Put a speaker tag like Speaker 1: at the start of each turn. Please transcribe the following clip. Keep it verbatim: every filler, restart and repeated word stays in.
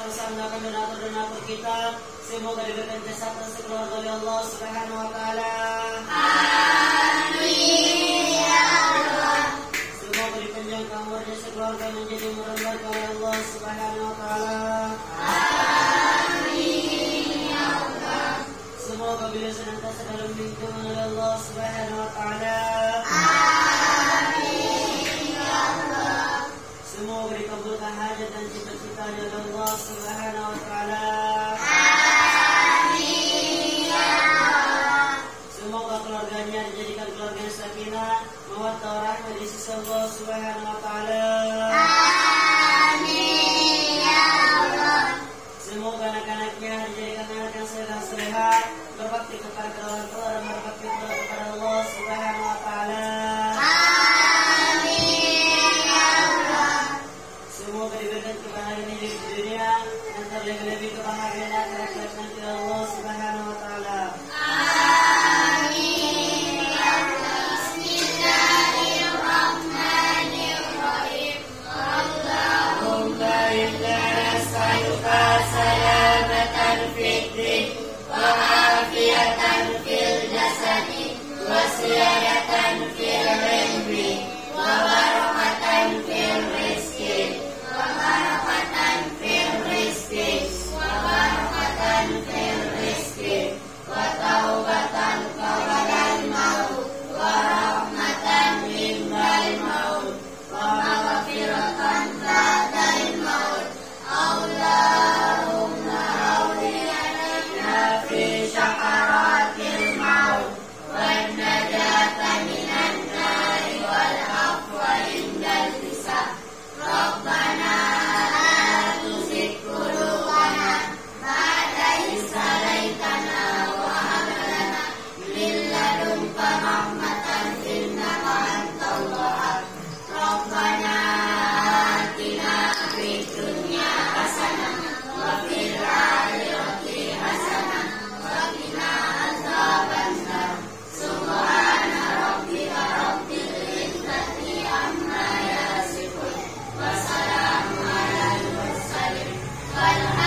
Speaker 1: bersama donatur-donatur kita. Semoga diberikan kesehatan sekeluarga oleh Allah Subhanahu wa taala. Amin ya Allah. Semoga dipanjangkan umurnya sekeluarga menjadi umur berkah oleh Allah Subhanahu wa taala. Amin ya Allah. Semoga beliau senantiasa dalam lindungan oleh Allah Subhanahu wa taala. Amin ya Allah. Semoga dikabulkan hajat dan cita-citanya oleh Allah Subhanahu wa taala. Amin ya Allah. Semoga keluarganya dijadikan keluarga yang sakinah, mawaddah warahmah di sisi Allah Subhanahu wa taala. Amin ya Allah. Semoga anak-anaknya dijadikan anak yang saleh-saleh, berbakti kepada orang tua dan berbakti kepada Allah Subhanahu wa taala. Amin ya Allah. Semoga diberikan kebahagiaan di dunia dan terlebih-lebih kebahagiaan akhirat nanti Allah Subhanahu wa taala. Amin ya Allah. Bismillahirrahmanirrahim. Allahumma inna nas'aluka salamatan fid din wa afiyatan fil jasadi wa siyadatan fil ilmi wa barakatan fil rizqi wa barakatan fil rizqi wa barakatan fil rizqi wa taubatan qabla al-maut wa rahmatan indal maut wa maghfiratan ba'da al-maut. Allahumma awliyana fi syakaratil maut wan najata minan nari wal afwa indal hisab. Rabbana la tuzigh qulubana ba'da idh hadaytana wa hab lana min ladunka rahmatan innaka antal wahhab. Rabbana atina fid dunya hasanah wa fil akhirati hasanah wa qina adzabannar. Subhana rabbika rabbil izzati amma yasifun wa salamun alal mursalin walhamdulillahi